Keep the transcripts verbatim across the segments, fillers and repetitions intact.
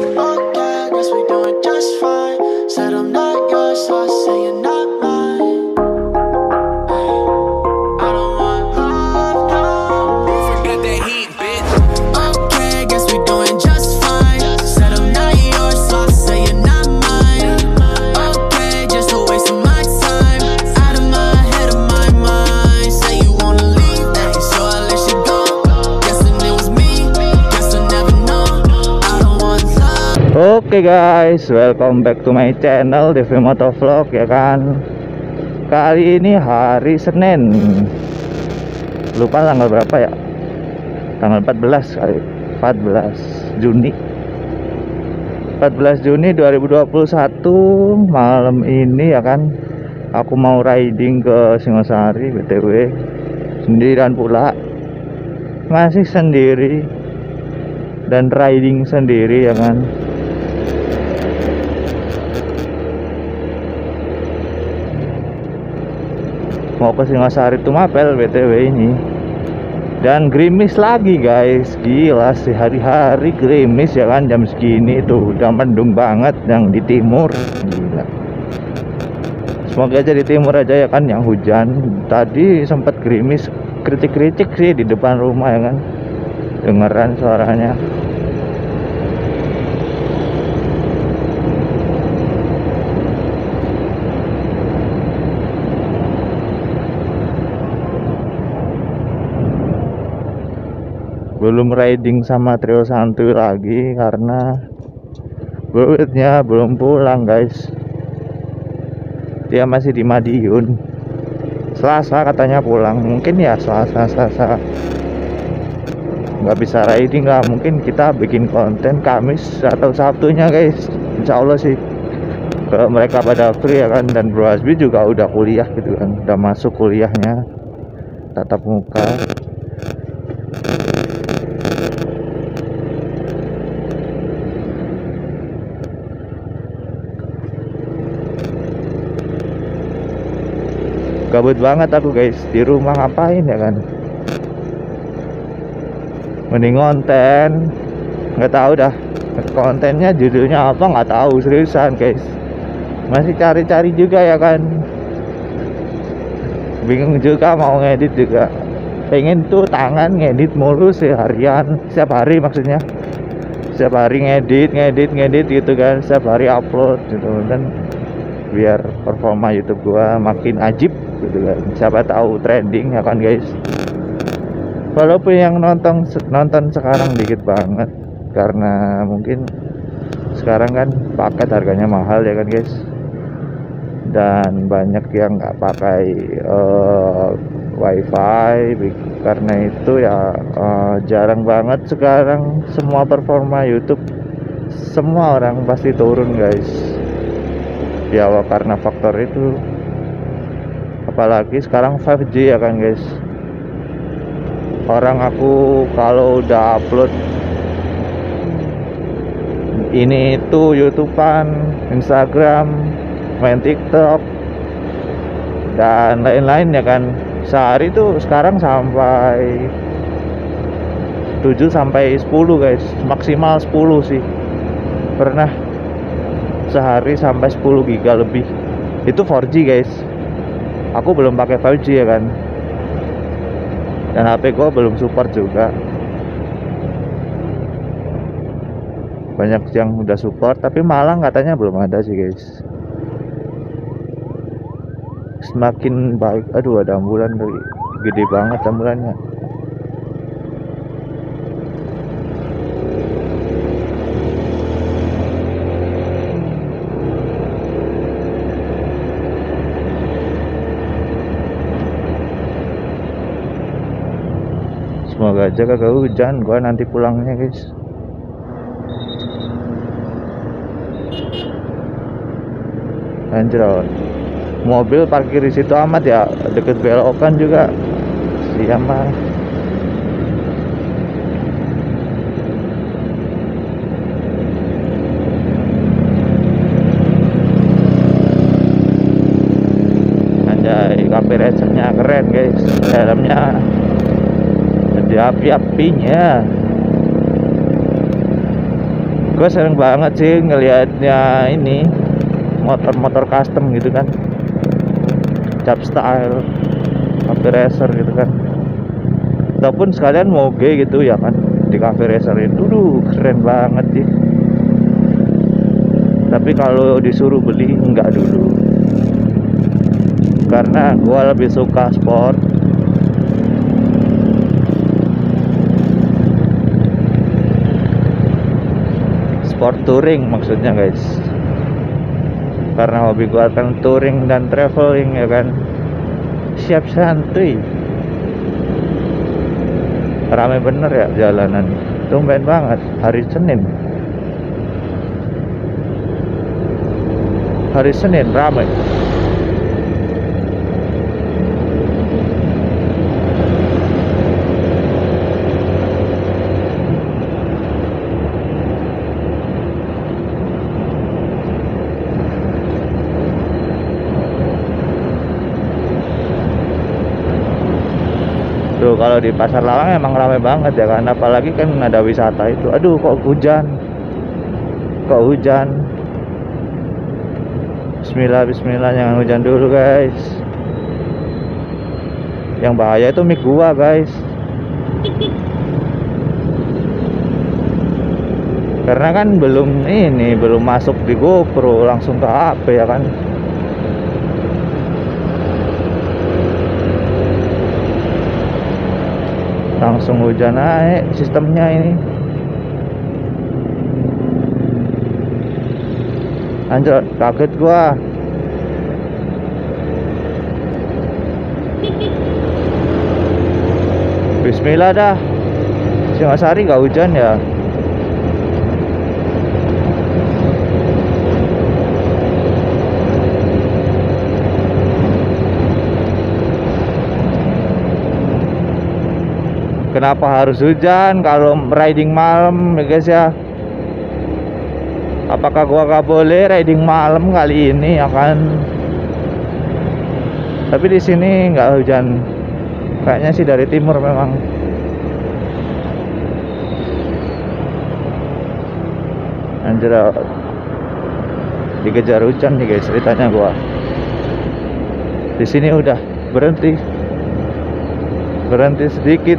Okay, guess we doing just fine. Said I'm not yours, so I say you're not mine. I don't want love, no. Forget that heat, bitch. Okay, guess we doing just fine. Said I'm not yours, so I say you're not mine. Okay, just a waste of my time. Out of my head, of my mind. Say you wanna leave, hey, so I let you go. Guessing it was me, guess I never know. I don't want love. Oke guys, welcome back to my channel Devi Motovlog ya kan. Kali ini hari Senin. Lupa tanggal berapa ya? Tanggal empat belas kali. empat belas Juni. empat belas Juni dua ribu dua puluh satu malam ini ya kan. Aku mau riding ke Singosari B T W. Sendirian pula. Masih sendiri. Dan riding sendiri ya kan. Mau ke Singosari Tumapel B T W ini. Dan gerimis lagi guys. Gila sih, hari-hari gerimis ya kan. Jam segini tuh udah mendung banget yang di timur. Gila. Semoga aja di timur aja ya kan yang hujan. Tadi sempat gerimis kritik-kritik sih di depan rumah ya kan. Dengeran suaranya. Belum riding sama trio santuy lagi karena Buitnya belum pulang guys. Dia masih di Madiun. Selasa katanya pulang. Mungkin ya Selasa Selasa nggak bisa riding lah. Mungkin kita bikin konten Kamis atau Sabtunya guys. Insya Allah sih kalau mereka pada free ya kan. Dan Bro Hasbi juga udah kuliah gitu kan. Udah masuk kuliahnya tatap muka. Gabut banget aku guys, di rumah ngapain ya kan. Mending konten. Nggak tahu dah kontennya judulnya apa, nggak tahu seriusan guys. Masih cari-cari juga ya kan. Bingung juga mau ngedit juga. Pengen tuh tangan ngedit mulu seharian, setiap hari maksudnya. Setiap hari ngedit, ngedit, ngedit gitu kan. Setiap hari upload gitu kan. Biar performa YouTube gua makin ajib gitu kan. Siapa tahu trending ya kan guys. Walaupun yang nonton nonton sekarang dikit banget karena mungkin sekarang kan paket harganya mahal ya kan guys. Dan banyak yang nggak pakai uh, wifi. Karena itu ya uh, jarang banget sekarang semua performa YouTube. Semua orang pasti turun guys. Ya karena faktor itu. Apalagi sekarang lima G ya kan guys. Orang aku kalau udah upload ini itu YouTubean, Instagram, main TikTok dan lain-lain ya kan, sehari tuh sekarang sampai tujuh sampai sepuluh guys, maksimal sepuluh sih. Pernah sehari sampai sepuluh giga lebih. Itu empat G guys. Aku belum pakai lima G ya kan. Dan H P gua belum support juga. Banyak yang udah support tapi Malang katanya belum ada sih guys. Semakin baik. Aduh ada ambulan lagi. Gede banget ambulannya. Semoga aja kagak hujan gua nanti pulangnya guys. Anjir, mobil parkir di situ amat ya, deket belokan juga. Siapa? Anjay, K P racernya keren guys. Helmnya ada api-apinya. Gue sering banget sih ngelihatnya ini motor-motor custom gitu kan, cap style, cafe racer gitu kan, ataupun sekalian moge gitu ya kan di cafe racer itu. Duh, keren banget sih. Tapi kalau disuruh beli enggak dulu, karena gue lebih suka sport. Sport touring maksudnya guys, karena hobi gue kan touring dan traveling ya kan. Siap santuy, rame bener ya jalanan, tumben banget hari Senin. Hari Senin rame. Tuh kalau di Pasar Lawang emang rame banget ya kan, apalagi kan ada wisata itu. Aduh, kok hujan, kok hujan. Bismillah, bismillah, jangan hujan dulu guys. Yang bahaya itu mic gua guys, karena kan belum ini, belum masuk di GoPro, langsung ke H P ya kan. Langsung hujan naik sistemnya ini. Anjir, kaget gua. Bismillah dah. Singasari gak hujan ya. Kenapa harus hujan kalau riding malam ya guys ya? Apakah gua gak boleh riding malam kali ini ya kan? Tapi di sini nggak hujan, kayaknya sih dari timur memang. Anjir, dikejar hujan nih guys ceritanya gua. Di sini udah berhenti, berhenti sedikit.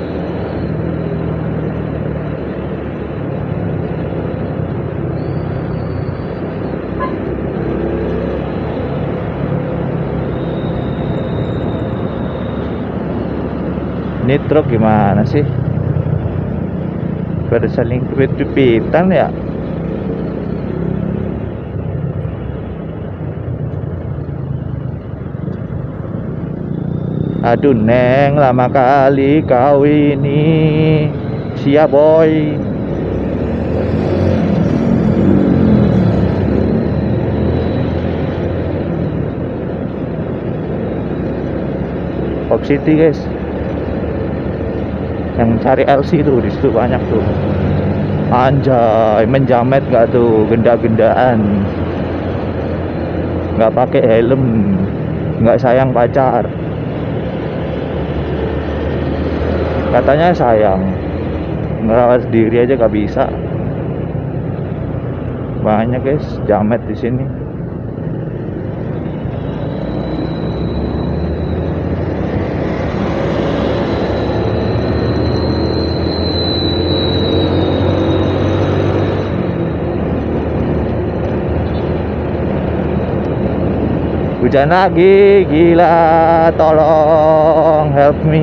Ini truk gimana sih? Pada saling pipit-pipitan ya. Aduh neng, lama kali kau ini. Siap boy. Pop City guys, yang cari L C tuh di situ banyak tuh. Anjay, menjamet nggak tuh, genda-gendaan, nggak pakai helm, nggak sayang pacar. Katanya sayang, ngerawat sendiri aja nggak bisa. Banyak guys jamet di sini. Hujan lagi, gila, tolong help me.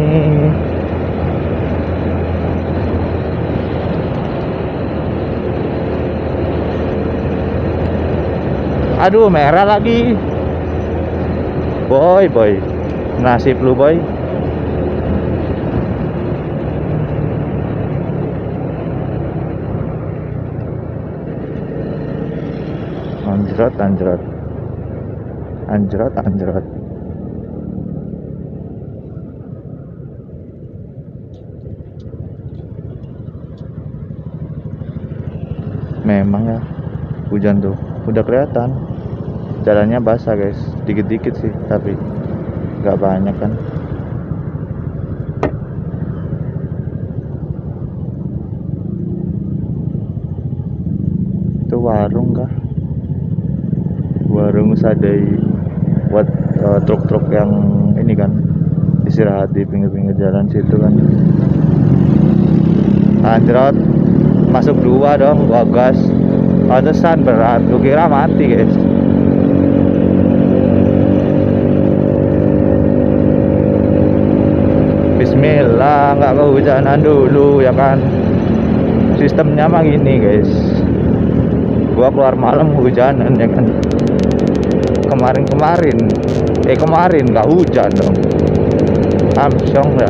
Aduh, merah lagi. Boy, boy, nasib lu boy. Anjrot, anjrot. Anjrot, anjrot. Memang ya, hujan tuh udah kelihatan. Jalannya basah guys, dikit-dikit sih, tapi nggak banyak kan. warung kah? Warung sadai buat uh, truk-truk yang ini kan istirahat di pinggir-pinggir jalan situ kan. Anjrot, masuk dua dong, gua gas. Pantesan berat, gua kira mati guys. Bismillah, nggak kehujanan dulu ya kan. Sistemnya mah gini guys, gua keluar malam hujanan ya kan. Kemarin-kemarin eh kemarin nggak hujan dong, amsyong ya.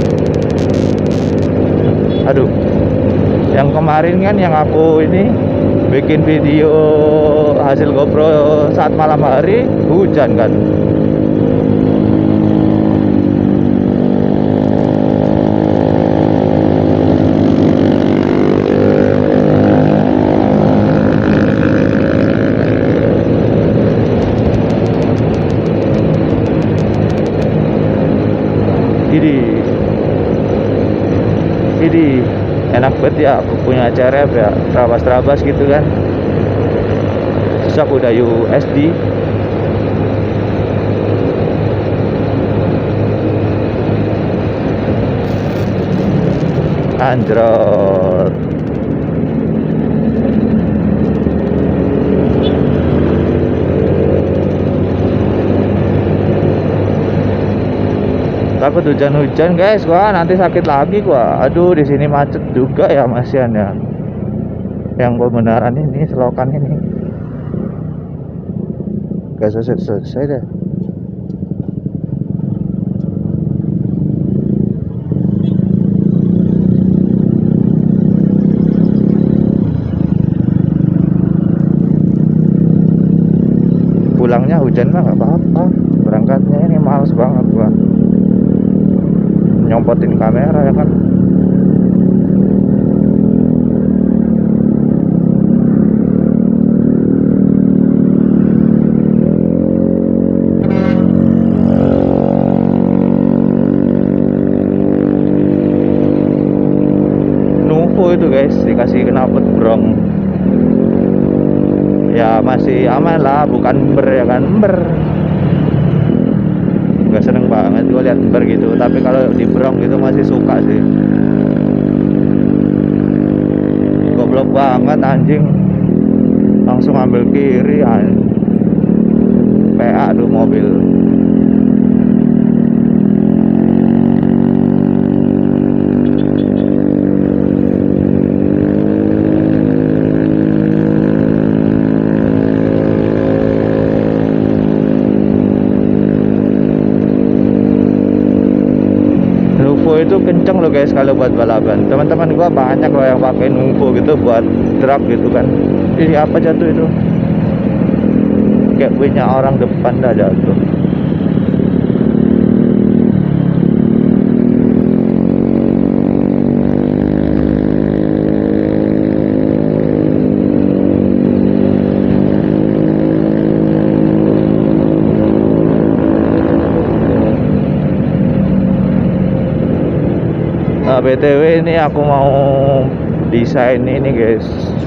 Aduh, yang kemarin kan yang aku ini bikin video hasil GoPro saat malam hari hujan kan. Jadi enak banget ya, aku punya C R F ya, terabas-terabas gitu kan. Terus aku udah U S D. Anjrot. Takut hujan-hujan guys, gua nanti sakit lagi gua. Aduh, di sini macet juga ya masian ya. Yang pembenaran ini, selokan ini. Gak selesai-selesai deh. Pulangnya hujan mah gak apa-apa. Berangkatnya ini males banget gua nyompotin kamera ya kan. Nuvo itu guys dikasih knalpot brong ya, masih aman lah, bukan ber ya kan. Ber gak seneng banget gue lihat ber gitu, tapi kalau di brong gitu masih suka sih. Goblok banget anjing, langsung ambil kiri anjing. P A tuh mobil. Itu kenceng loh guys kalau buat balapan. Teman-teman gua banyak loh yang pakai Nuvo gitu buat drag gitu kan. Ini apa jatuh itu? Kayak punya orang depan dah jatuh. Nah, B T W ini aku mau desain ini guys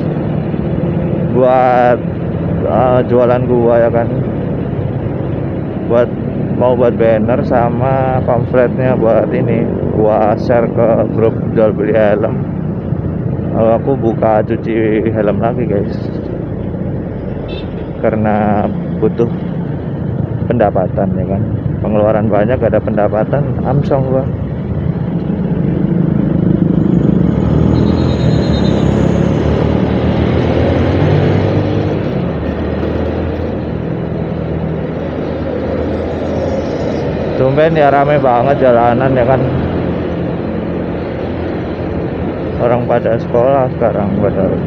buat uh, jualan gua ya kan, buat mau buat banner sama pamfletnya buat ini gua share ke grup jual beli helm. Lalu aku buka cuci helm lagi guys karena butuh pendapatan ya kan, pengeluaran banyak ada pendapatan, amsong gua. Tumben ya rame banget jalanan ya kan. Orang pada sekolah sekarang padahal.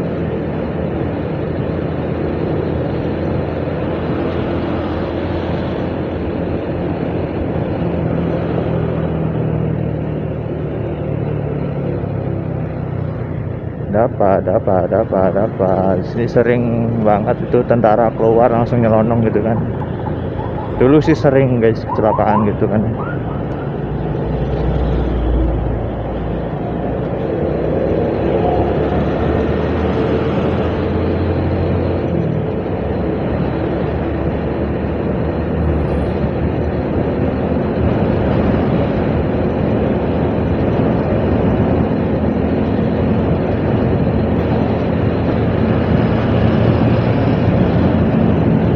Dapat, dapat, dapat, dapat. Di sini sering banget itu tentara keluar langsung nyelonong gitu kan. Dulu sih sering guys kecelakaan gitu kan.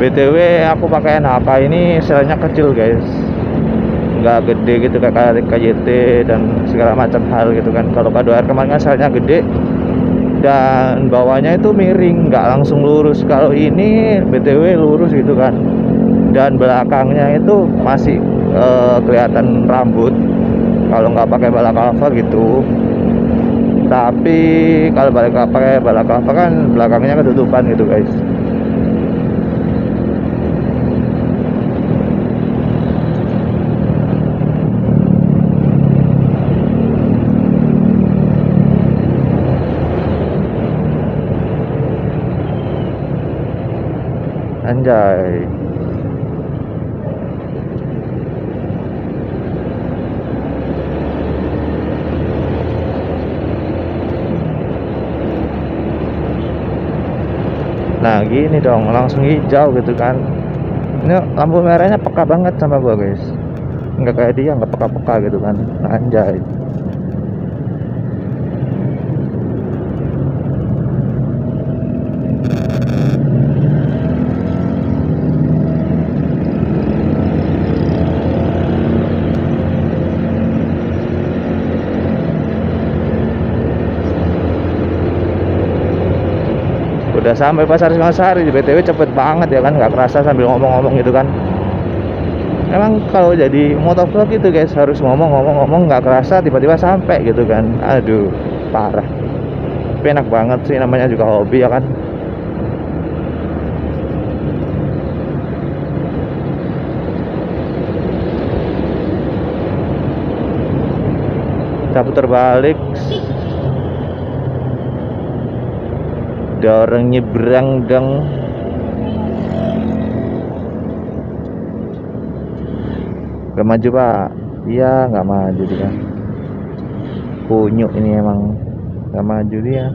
B T W aku pakai N H K ini selnya kecil guys, nggak gede gitu kayak K Y T dan segala macam hal gitu kan. Kalau K dua R kemarin kan selnya gede dan bawahnya itu miring, nggak langsung lurus. Kalau ini B T W lurus gitu kan, dan belakangnya itu masih uh, kelihatan rambut kalau nggak pakai balaclava gitu. Tapi kalau balik pakai balaclava kan belakangnya ketutupan gitu guys. Anjay. Nah gini dong, langsung hijau gitu kan. Ini lampu merahnya peka banget sama gua guys, nggak kayak dia nggak peka-peka gitu kan. Anjay. Udah sampai pasar Singosari. B T W cepet banget ya kan, nggak kerasa sambil ngomong-ngomong gitu kan. Emang kalau jadi motovlog gitu guys harus ngomong-ngomong-ngomong, nggak kerasa tiba-tiba sampai gitu kan. Aduh parah. Tapi enak banget sih, namanya juga hobi ya kan. Kita putar balik. Ada orang nyebrang dong. Gak maju pak? Iya gak maju dia. Kunyuk ini emang, gak maju dia.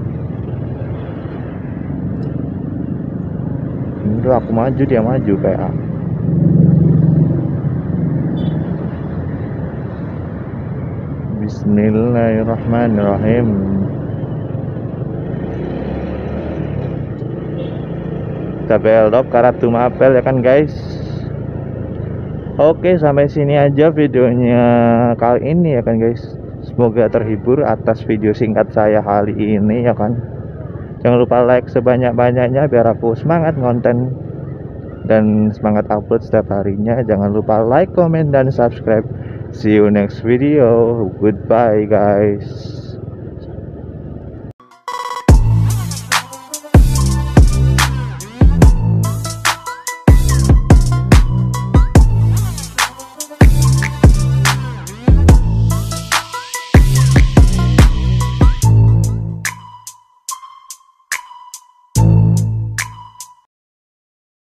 Ini aku maju dia maju kayak. Bismillahirrahmanirrahim. Kita belok ke arah Tumapel ya kan guys. Oke, sampai sini aja videonya kali ini ya kan guys. Semoga terhibur atas video singkat saya kali ini ya kan. Jangan lupa like sebanyak-banyaknya biar aku semangat konten dan semangat upload setiap harinya. Jangan lupa like, comment, dan subscribe. See you next video. Goodbye guys.